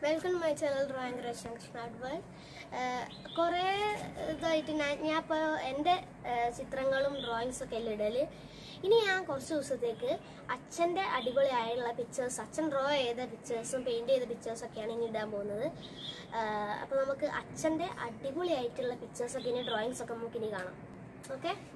Welcome to my channel drawing creation smart world. കുറേ ഇതായിട്ട് ഞാൻ ഇപ്പോൾ എൻ്റെ ചിത്രങ്ങളും ഡ്രോയിങ്സൊക്കെ എല്ലാം ഇടല്. ഇനി ഞാൻ കുറച്ച് ദിവസത്തേക്ക് അച്ഛൻ്റെ അടിപൊളിയായുള്ള പിക്ചേഴ്സ്, അച്ഛൻ ഡ്രോ ചെയ്ത പിക്ചേഴ്സും പെയിൻറ് ചെയ്ത പിക്ചേഴ്സൊക്കെയാണ് ഇനി ഇടാൻ പോകുന്നത്. അപ്പോൾ നമുക്ക് അച്ഛൻ്റെ അടിപൊളിയായിട്ടുള്ള പിക്ചേഴ്സൊക്കെ ഇനി ഡ്രോയിങ്സൊക്കെ നമുക്ക് ഇനി കാണാം. ഓക്കെ.